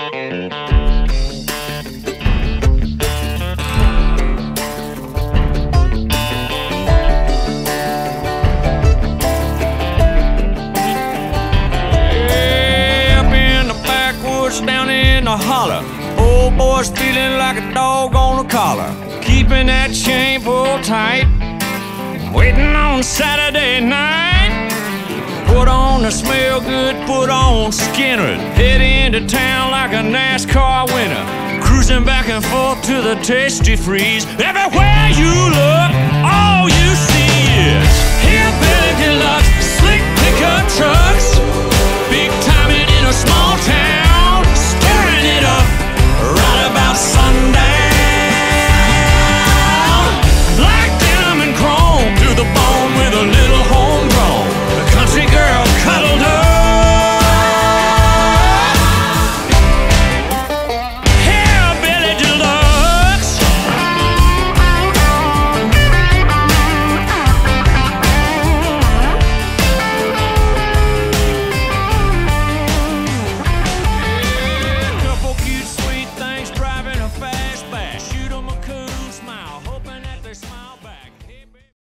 Down in the holler, old boy's feeling like a dog on a collar, keeping that chain pulled tight, waiting on Saturday night. Put on the smell good, put on Skinner, head into town like a NASCAR winner, cruising back and forth to the Tasty Freeze. Everywhere you look, all you see is Hillbilly deluxe, slick pickup trucks, big timing in a small town.